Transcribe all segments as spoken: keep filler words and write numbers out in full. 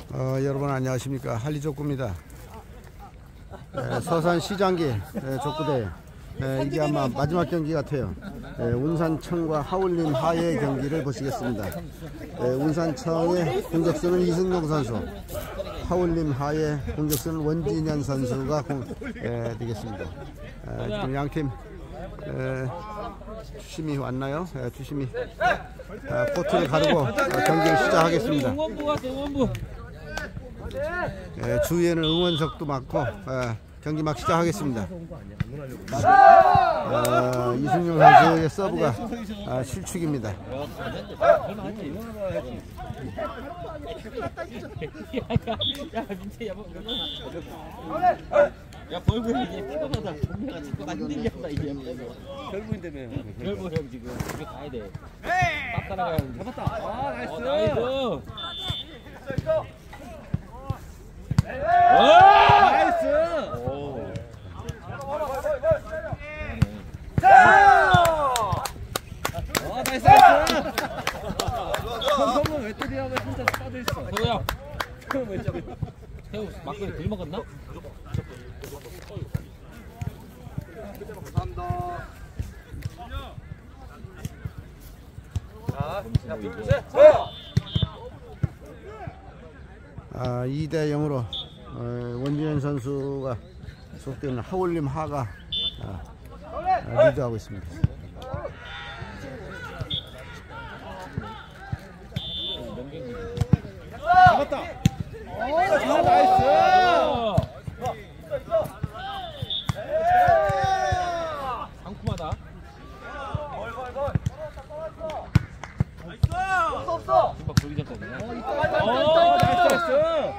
어, 여러분 안녕하십니까. 할리족구입니다. 에, 서산시장기 에, 족구대회 에, 이게 아마 마지막 경기 같아요. 에, 운산청과 하울림 하의 경기를 보시겠습니다. 에, 운산청의 공격수는 이승용 선수, 하울림 하의 공격수는 원진현 선수가 공, 에, 되겠습니다. 에, 지금 양팀 주심이 왔나요? 에, 주심이 아, 코트를 가르고 아, 경기를 시작하겠습니다. 예, 주위에는 응원석도 많고 예, 경기 막 시작하겠습니다. 아, 이승용 선수의 서브가 아, 실축입니다. 야, 벌보 형 이제 피곤하다. 동네가 자꾸 힘들게 한다 이제. 결부 때문에. 결보 형 지금 집에 가야 돼. 딱 따라가야 돼. 잡았다. 아, 나이스. 어, 나이스. 오! 나이스. 오. 아, 나이스. 나이스. 형은 왜 때리야? 왜 혼자 빠져 있어? 태우야. 형은 왜 때려? 태우 막걸리 들 먹었나? 감사합니다. 자, 아, 이 대 영으로 어, 원진현 선수가 속되는 하울림 하가 아, 아, 리드하고 있습니다. 잡았다. 오, 나이스. 상큼하다. 없어. 막 돌기 전까지네. 어, 나이스, 나이스.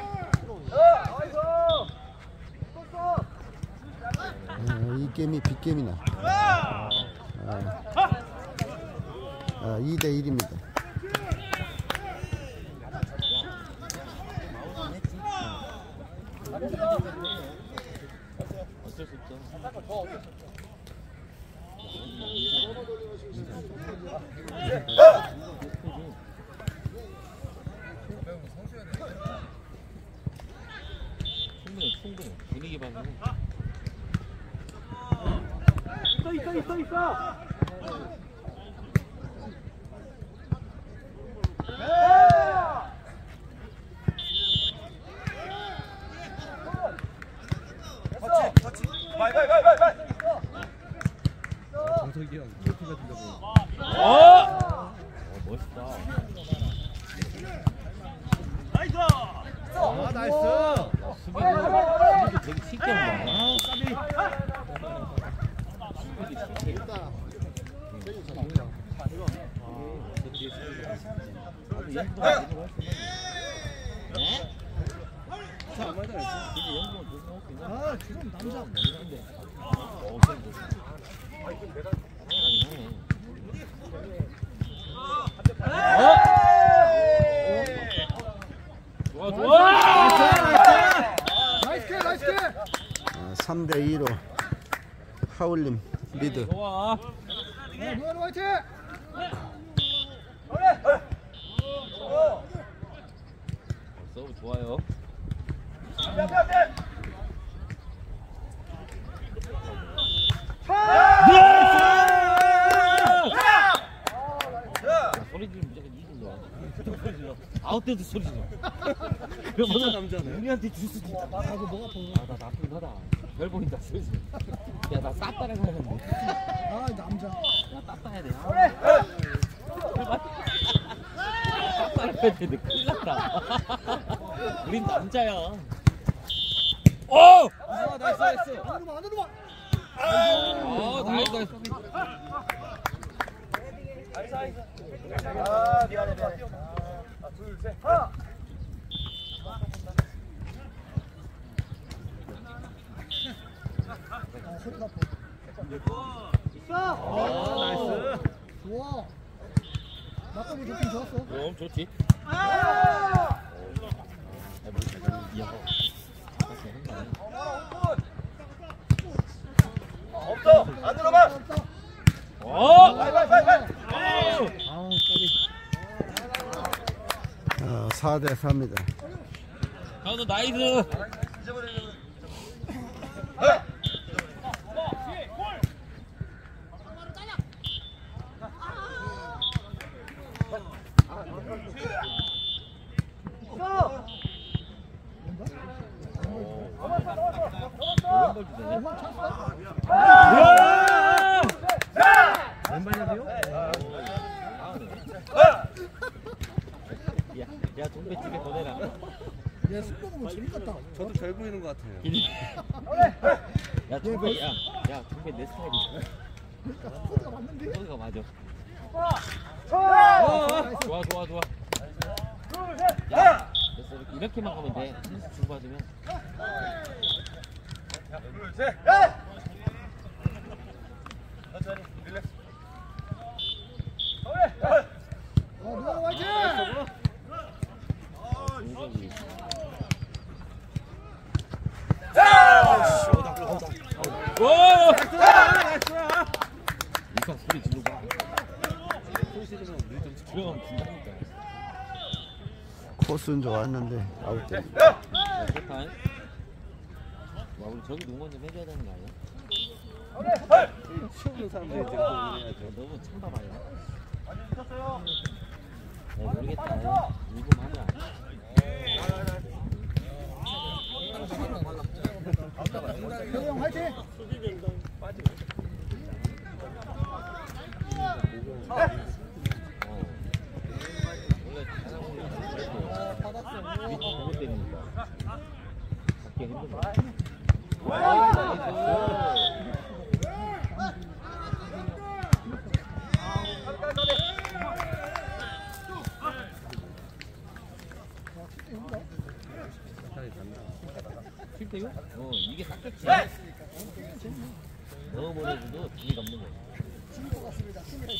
아, 이 게임이 빅게임이나 아, 아, 이 대 일입니다. 어쩔 수 없죠. 충분해, 충분해. 분위기 봐서. 있어, 있어, 있어, 있어. 정석이 형, 키가 된다고. 어! 어, 멋있다. 아, 나이스. 수비도, 수비도 되게 쉽게 한다. 아, 까비. 수비도 쉽게. 자, 안 맞아. 아, 지금 남자. 어, 좋아, 좋아! 나이스 킬, 나이스 킬. 삼 대 이로 하울림 리드. 좋아. 네, 무한 화이팅. 서브 좋아요. 소리 지르면 무조건 이긴 거야. 소리 질러. 아웃 때도 소리 질러. 진짜 남자네. 우리한테 줄 수도 있다. 나 나도 뭐가 보여. 아, 나 나쁘긴 하다. 별 보인다. 소리 질러. 야, 나 싹 따라가야 되는데. 아, 남자. 야, 딱 따야 돼. 아. 딱 따라가야 되는데 큰일 났다. 우린 남자야. 오! 아, 나이스, 나이스. 안으로 안으로 와. 아, 나이스, 나이스. 아, 미안해, 미안해. 아, 둘, 셋, 하나. 있어. 아, 나이스. 좋아. 막걸리 좋긴 좋았어. 그럼 좋지. 아, 뭐 잘 이어서. 없어. 안으로만. 어! 빨리, 빨리, 빨리, 빨리. 어, 사 대 사입니다. 가운데 나이스. 왼발 주네. 왼발이요? 야, 야 동배 집에 보내라. 얘 숙소 보면 재밌겠다. 저도 잘 보이는 것 같아요. 야 동배, 야, 야 동배 내 스타일이야. 그러니까 코드가 맞는데? 소리가 맞아. 좋아 좋아 좋아. 됐어 이렇게 이렇게만 가면 돼. 주고 받으면. 어, 누가 화이팅! 동생이. 오! 이까 소리 지르고. 소리 지르면 우리 좀 들어가면 준다니까. 코스는 좋았는데 아웃돼. 좋다. 와 우리 저기 응원 좀 해줘야 되는 거 아니야? 치우는 사람들이 지금 응원해야죠. 너무 찬밥 아니야? 야 모르겠다. 일본 하자. 태우 형 화이팅! 어. 원래 잘하고 있는데 밑에 보고 때리니까 잡기 힘들어. 칠 대 육? 어 이게 딱 좋지. 넣어버려도 재미가 없는 거야. 친구 같습니다. 친구가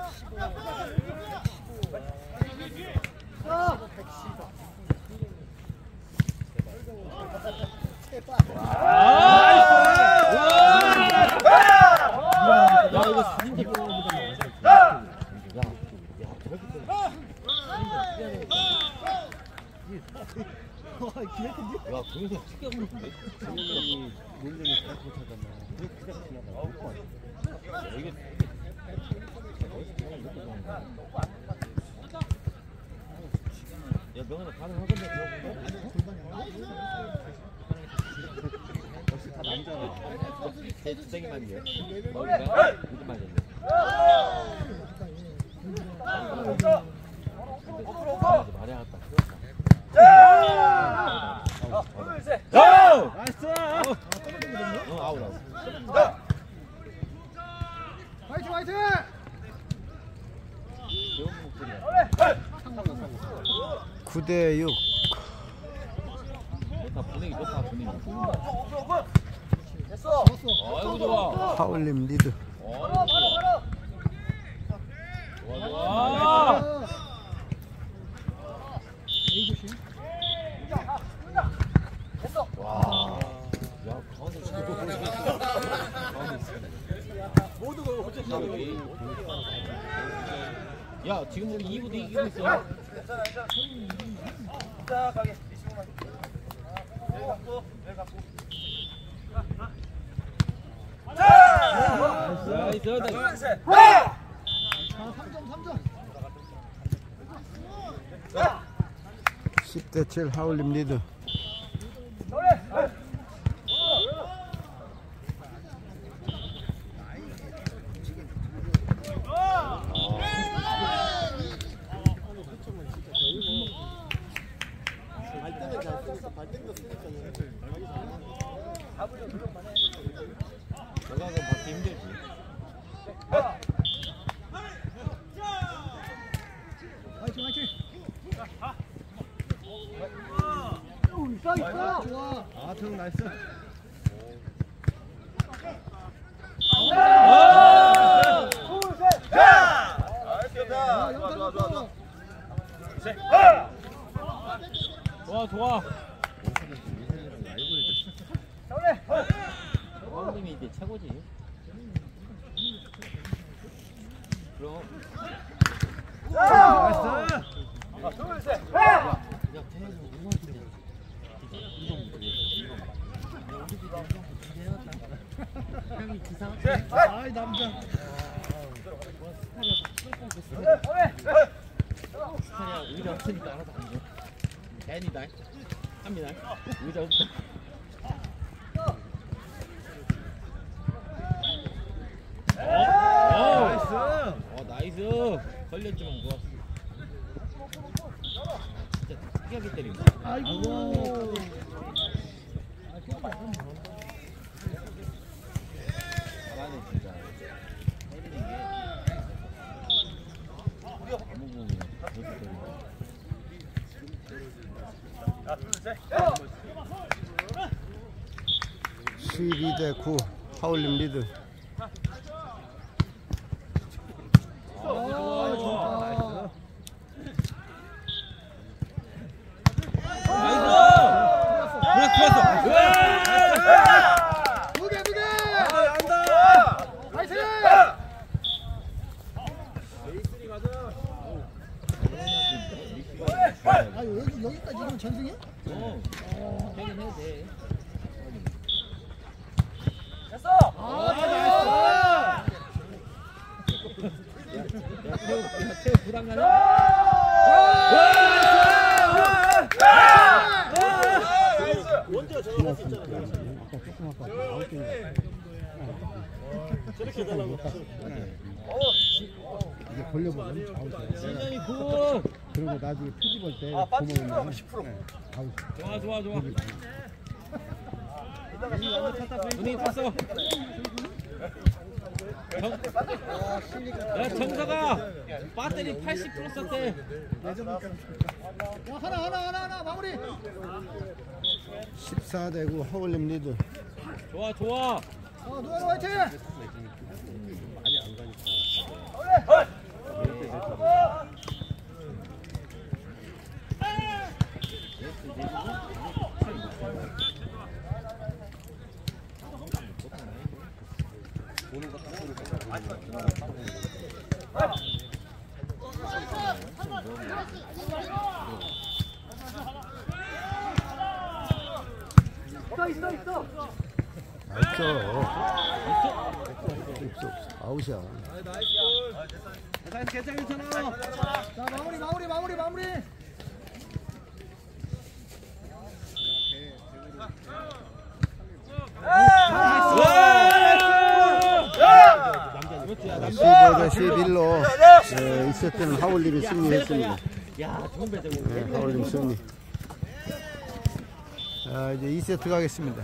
야 이거 사진 찍고 야, 야 저렇게 또 와, 기획인데? 야 동영상 찍게 없는데? 정현이 논쟁이 잘 못하잖아. 왜 그냥 지나가? 못 봐. 야 이게 야 명현아 가능하겠네 역시 다 남자네. 제 주댕이만 해 너희가 무슨 말이야 말해야겠다 나이스! 어 아웃 아웃 화이팅 화이팅! 배운 목소리야 구 대 육. 좋다 분위기 좋다 분위기 됐어. 아이고 좋아 하울림 리드. 좋아 좋아 에이 조심. 와, 야, 가운데 지금 가운데 모두가 어째 야, 지금 우리 이 부도 이기고 있어. 자, 가게. 내일 갖고, 내일 갖고. 나이스, 나이스. 자, 삼 점, 삼 점. 십 대 칠 하울림 리드. 저가서 받기 힘들지. 화이팅 화이팅. 있어 있어. 좋아. 아, 형 나이스. 좋아, 좋아. 형님이 이제 최고지. 그럼. 나이스! 야, 태현이 응원 좀 해. 아이 남자. 스타리아 의자 없으니까 알아서 앉아. 댄이다. 합니다. 의자 없다. 어, 나이스. 어, 나이스. 걸렸지만 좋았어. 진짜 특이하게 때린다. 아이고. 잘하네 진짜. 때리는 게 아무 부분이 저렇게 때린다. 십이 대 구 하울림 리드. 무게 무게. 나이스. 아 여기 여기까지 이건 전승이야? 어, 되긴 해도 돼. 아 나이스. 야, 태우, 야, 태우 부담 가나? 원재가 저거 할수 있잖아. 저렇게 해달라고. 이게 걸려보면 아웃이야. 신현이 굿! 그리고 나중에 표집할 때 아, 빠뜨리면 보면은 십 퍼센트. 아웃. 좋아, 좋아, 좋아. 눈이 탔어. 정, 야, 정서가 배터리 팔십 퍼센트 썼대. 야 하나 하나 하나 하나 마무리. 십사 대 구 하울림 리드. 좋아, 좋아. 어 노현 화이팅. 없어. 없어. 아웃이야. 괜찮아 괜찮아. 자 마무리 마무리 마무리 마무리. 십오 대 십일로 이 세트는 하울림이 승리했습니다. 야, 좋은 배정. 네, 하울림 승리. 자, 이제 이 세트 가겠습니다.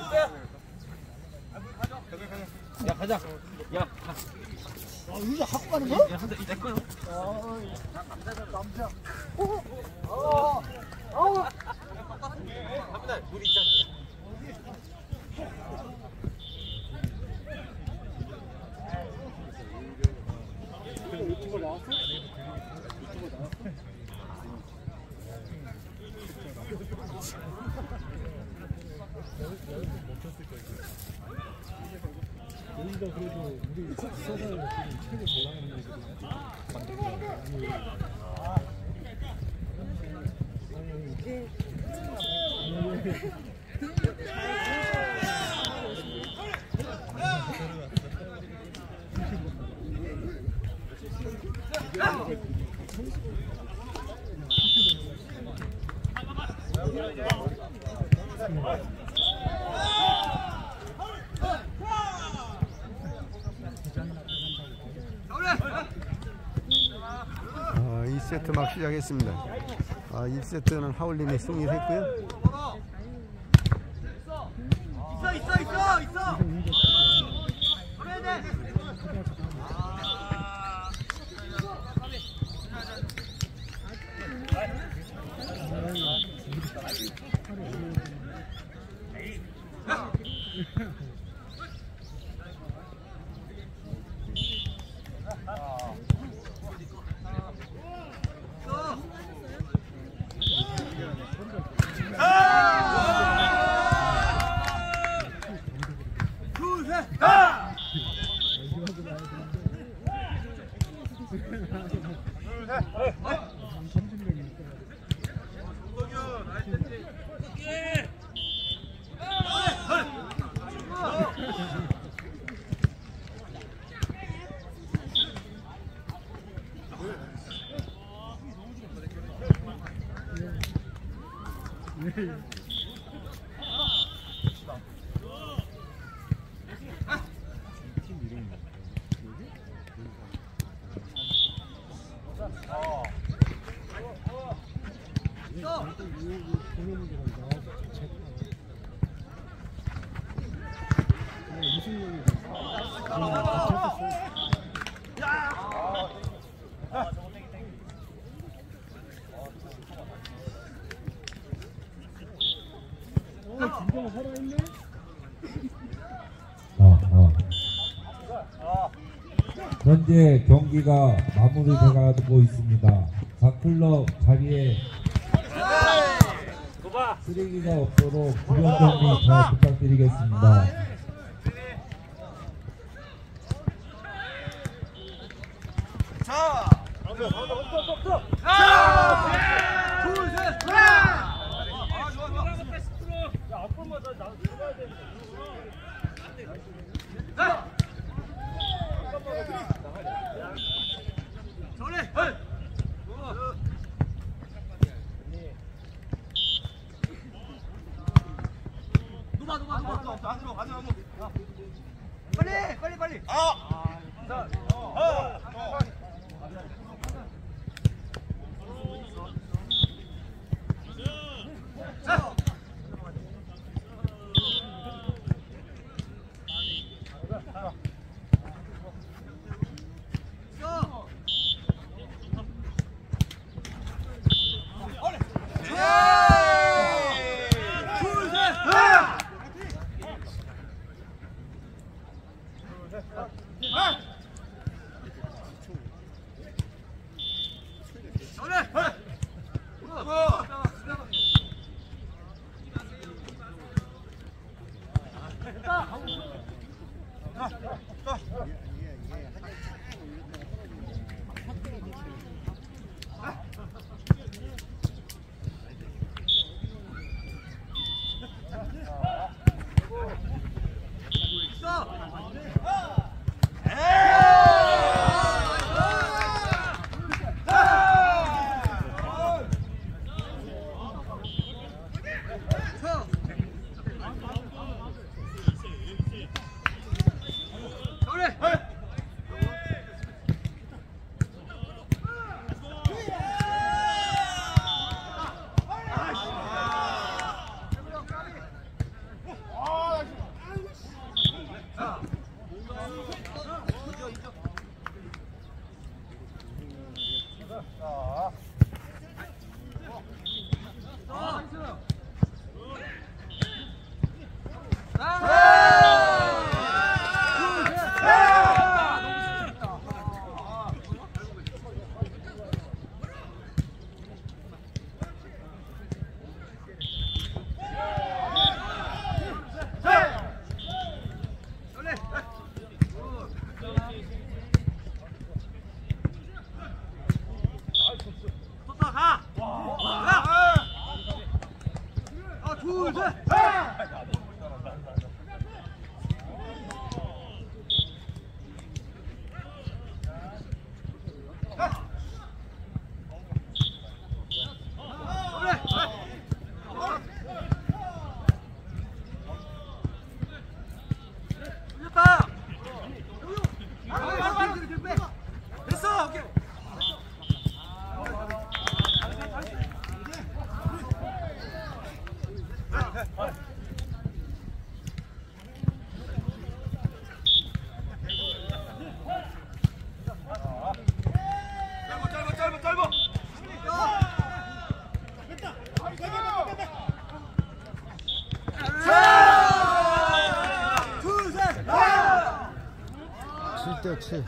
야, 가자. 야, 가. 아 이거 갖고 가는 거야? 야, 한대 내 거야. 남자. 어. 어. 물 있잖아. 유튜버 나왔어? 유튜버 나왔어? 우리가 그래도 우리 서서 지금 책을 올라가는 아, 이 세트 막 시작했습니다. 아, 일 세트는 하울림이 승리를 했고요. 있어 있어 있어 있어. 그래야 돼. 아, 아. 현재 경기가 마무리돼가고 있습니다. 각 클럽 자리에 쓰레기가 없도록 주변 정리 잘 부탁드리겠습니다. 자! 빨리 빨리 빨리 아! 자, 어! 자! 칠 대 칠.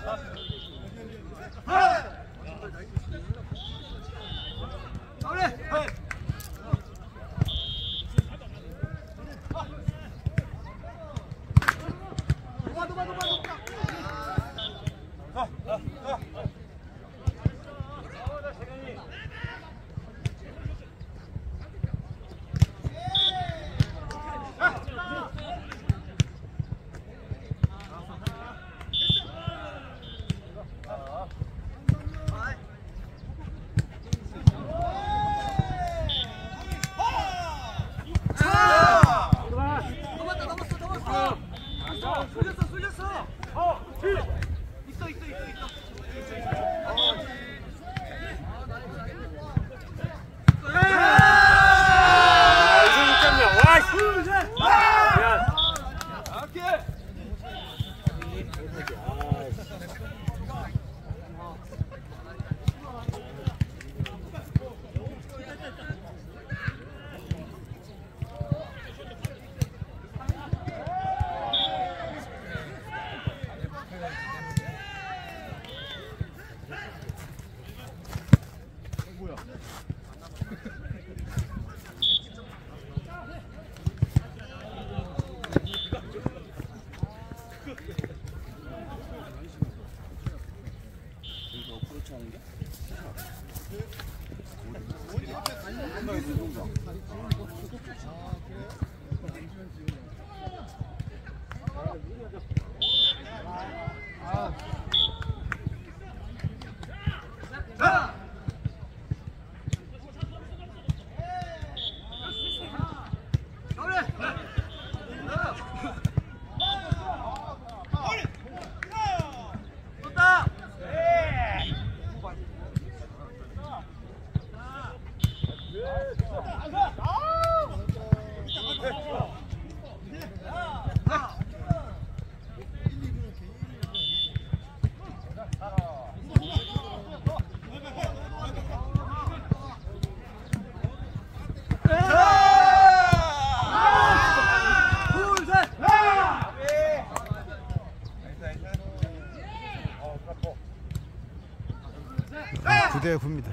구 대 구입니다.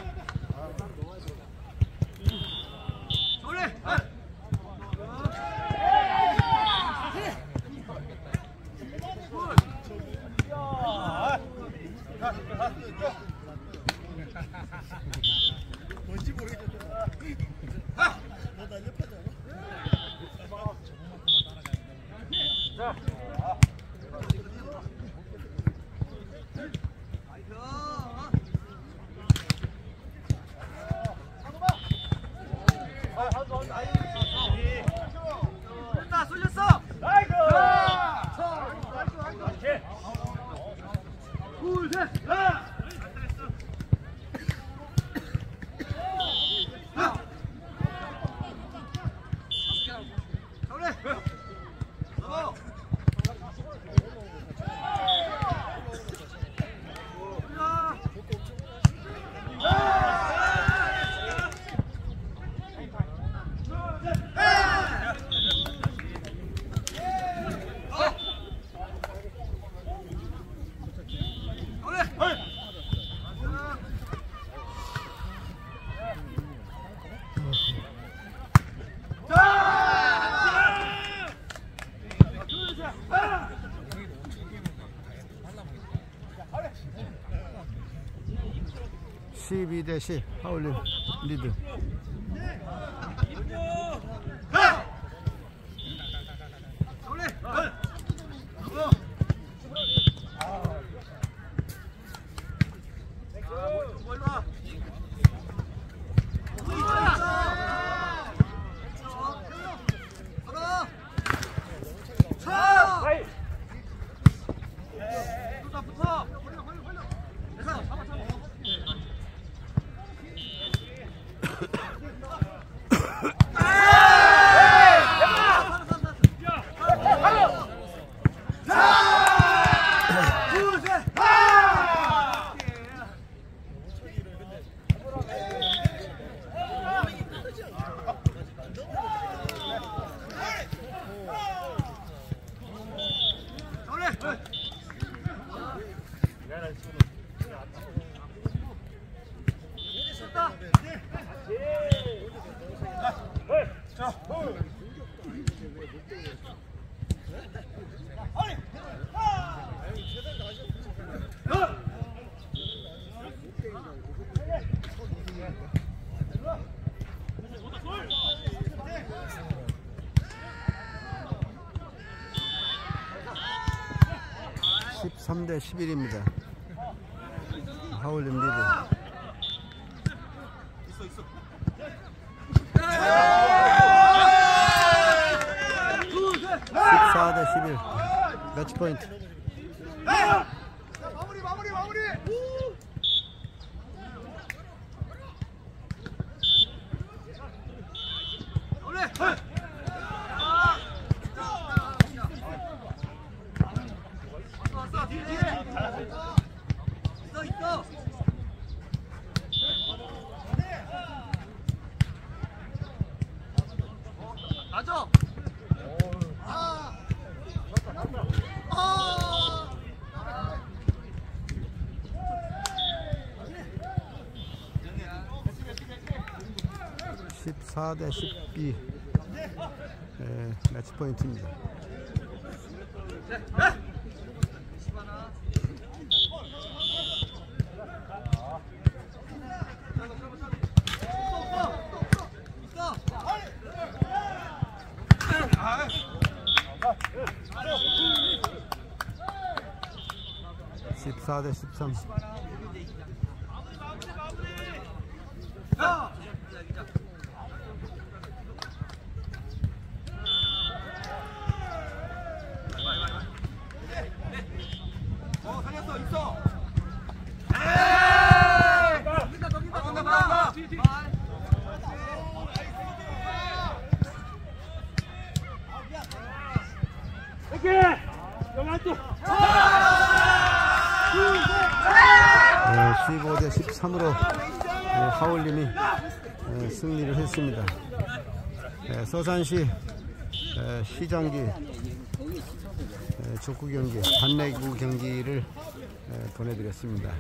뭔지 모르겠어. 너 날렵하잖아. 십이 대 십 하울린 리드. 십삼 대 십일입니다. 하울린 리드. 십사 대 십일. 매치 포인트. 마무리 마무리 마무리. 있어 있어. 맞아. 아. 아. 십사 대 십이 에, 매치 포인트입니다. 십사 대 십삼. 어, 살렸어, 있어. 십오 대 십삼으로 하울림이 에, 승리를 했습니다. 에, 서산시 에, 시장기 에, 족구 경기, 반내구 경기를 에, 보내드렸습니다.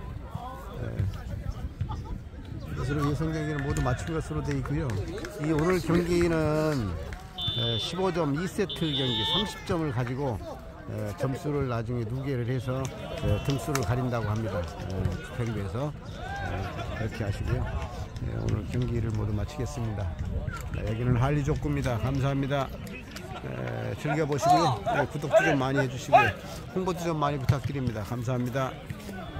이것으로 예선 경기는 모두 마친 것으로 되어 있고요. 이 오늘 경기는 에, 십오 점 이 세트 경기 삼십 점을 가지고 에, 점수를 나중에 누계를 해서 에, 등수를 가린다고 합니다. 집행부에서 그렇게 하시고요. 에, 오늘 경기를 모두 마치겠습니다. 에, 여기는 한리족구입니다. 감사합니다. 에, 즐겨보시고요. 에, 구독도 좀 많이 해주시고요. 홍보도 좀 많이 부탁드립니다. 감사합니다.